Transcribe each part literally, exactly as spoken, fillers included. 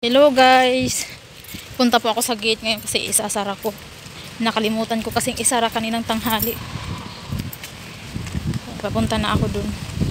Hello guys, punta po ako sa gate ngayon kasi isasara ko. Nakalimutan ko kasing isara kaninang tanghali. Papunta na ako dun.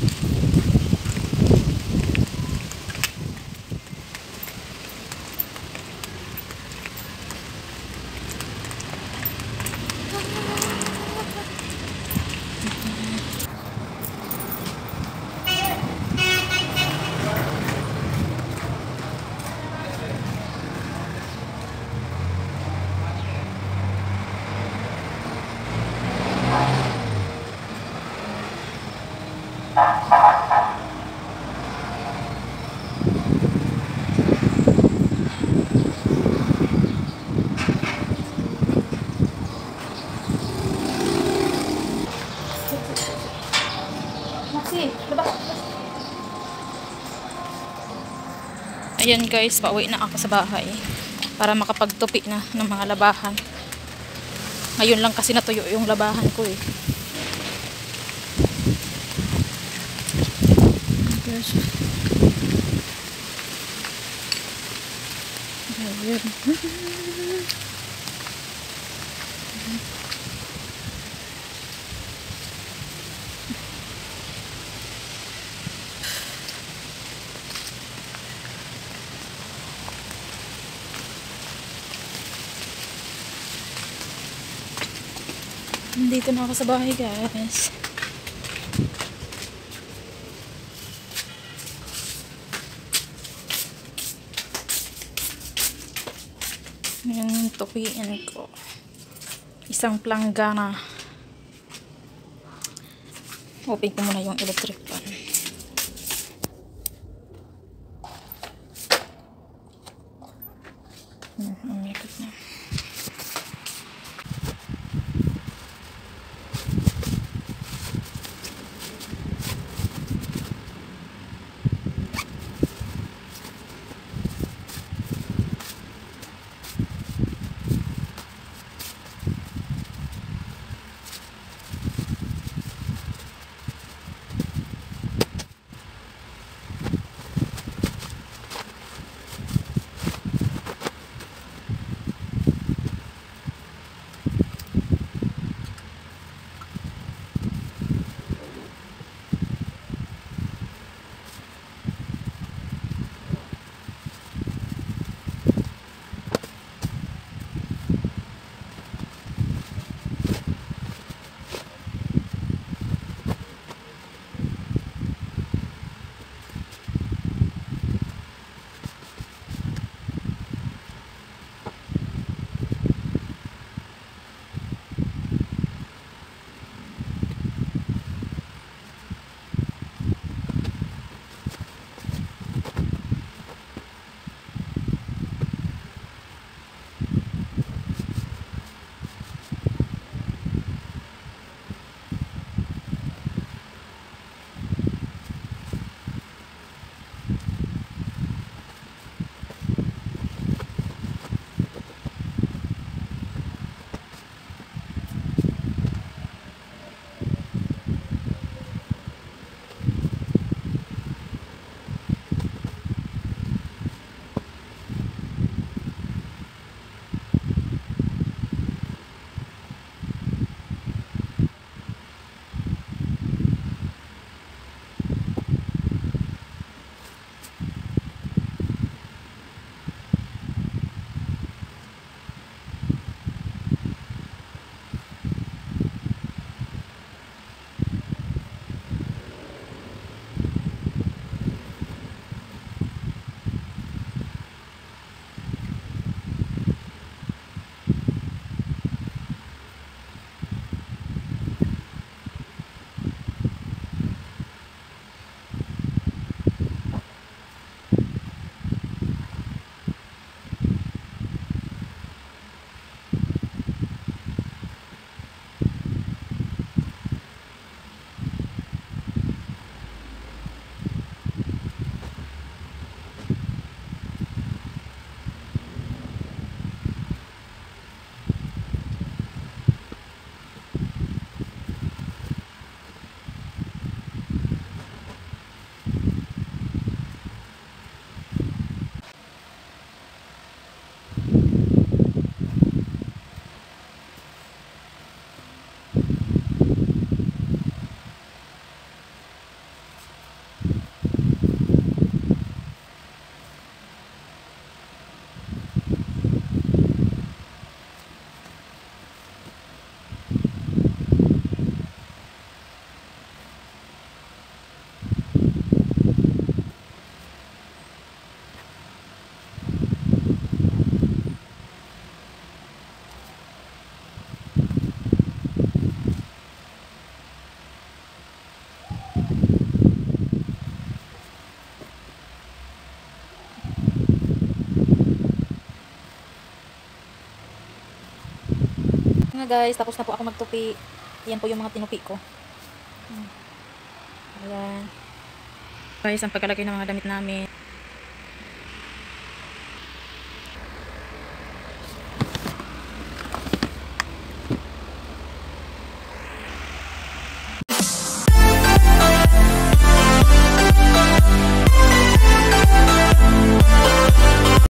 Ayan guys, pauwi na ako sa bahay para makapagtupi na ng mga labahan. Ngayon lang kasi natuyo yung labahan ko eh. Gosh. Ayan. Dito na ako sa bahay guys. Yung tupiin ko. Isang planggana. Open ko muna yung electric fan. Hmm, umikot na. na guys, tapos na po ako magtupi. Yan po yung mga tinupi ko. Ayan. Guys, ang pagkalagay ng mga damit namin.